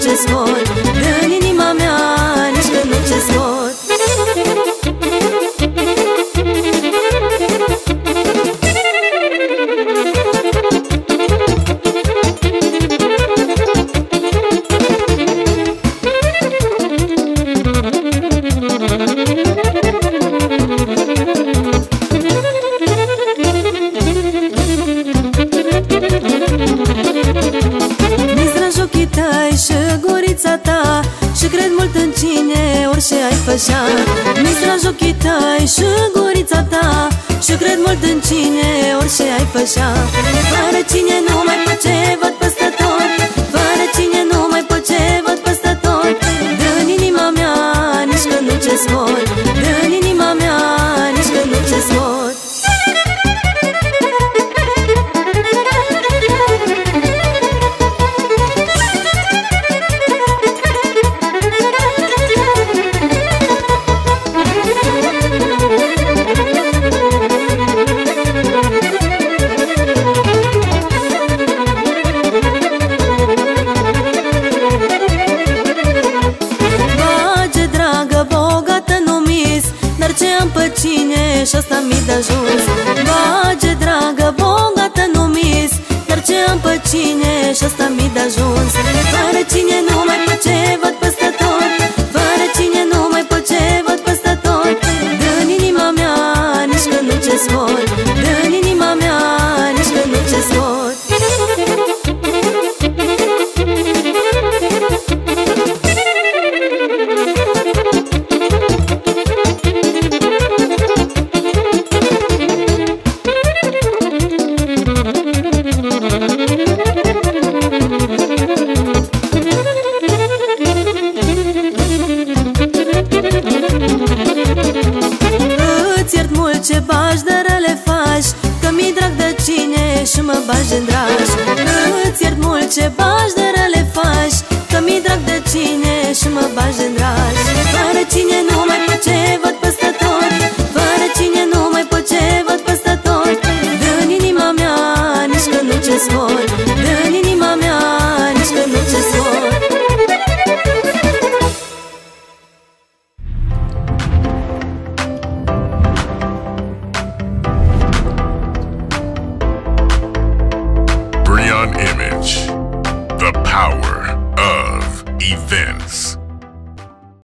ce scot din inima mea, nici că nu ce scot. Și cred mult în cine, orice ai fășa. Mi-s ochii tăi și gurița ta, și cred mult în cine, orice ai fășa. Fără cine nu mai pot ce văd peste tot, fără cine nu mai pot ce văd peste tot. Din inima mea, nici că nu ce scot, din inima mea, nici că nu ce scot. Pe cine și asta mi-i de ajuns. Bage, dragă, bogată, nu mis, dar ce am pe cine și asta mi-i de ajuns. Fără cine nu mai pot ce văd